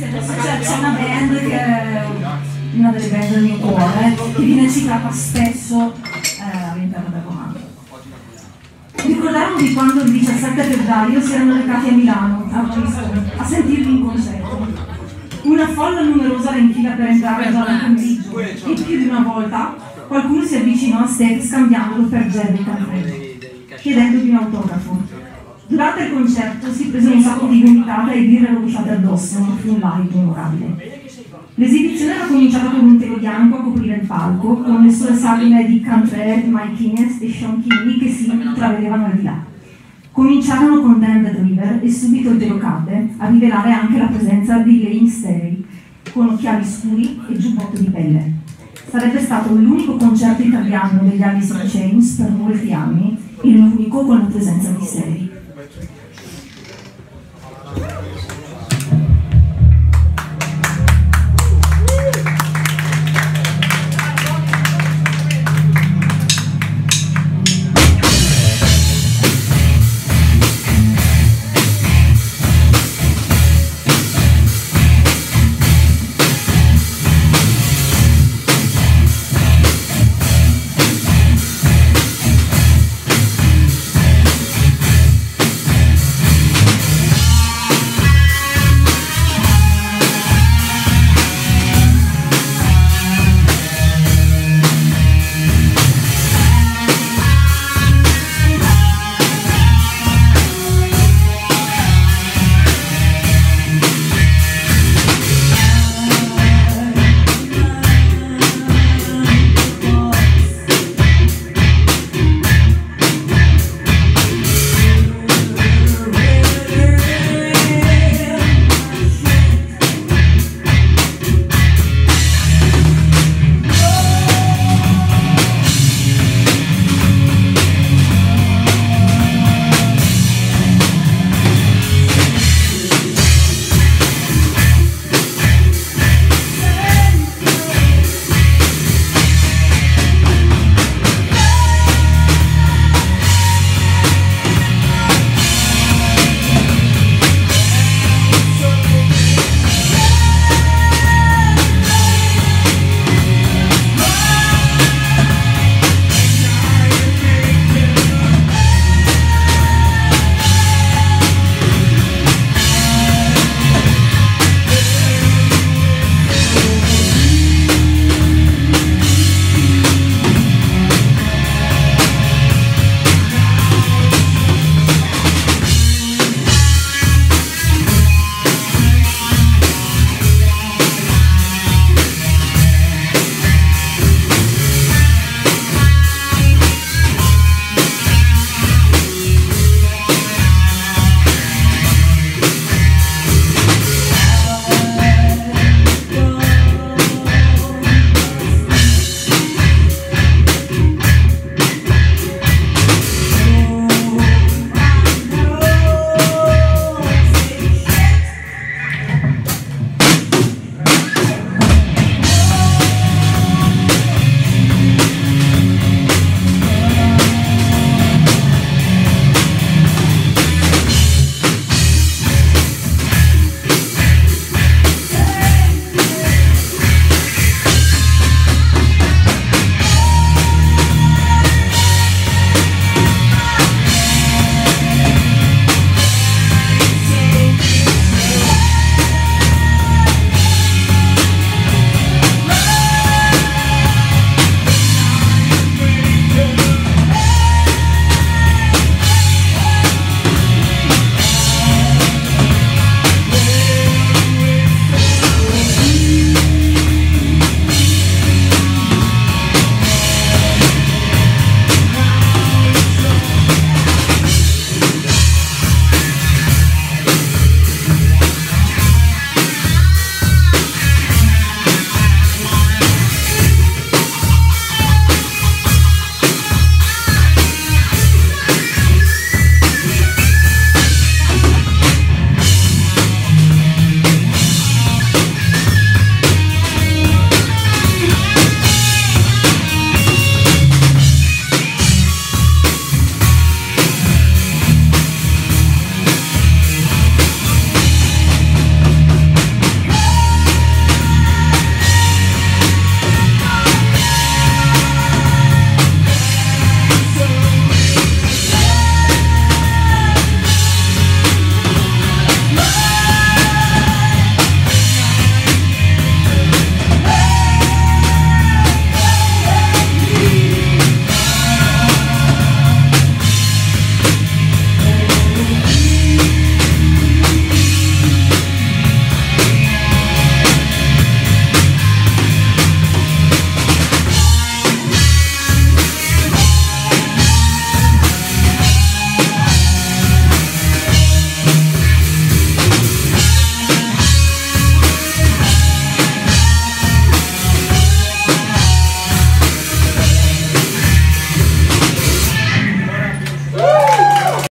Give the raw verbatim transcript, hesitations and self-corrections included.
c'è una band che è una delle band del mio cuore, che viene citata spesso eh, all'interno del romanzo. Ricordarono di quando il diciassette febbraio si erano recati a Milano, a Abisso, a sentirli in concerto. Una folla numerosa era in fila per entrare già nel pomeriggio e più di una volta qualcuno si avvicinò a Steve scambiandolo per Jerry Canfreddo, chiedendogli un autografo. Durante il concerto si prese un sacco di vomitate e birre rovesciate addosso, ma fu un live memorabile. L'esibizione era cominciata con un telo bianco a coprire il palco, con le sole sagome di Cantrell, Mike Innes e Sean Kinney che si intravedevano al di là. Cominciarono con Dan the Driver e subito il telo cadde, a rivelare anche la presenza di Lane Staley, con occhiali scuri e giubbotto di pelle. Sarebbe stato l'unico concerto italiano degli Alice in Chains per molti anni e l'unico con la presenza di Staley.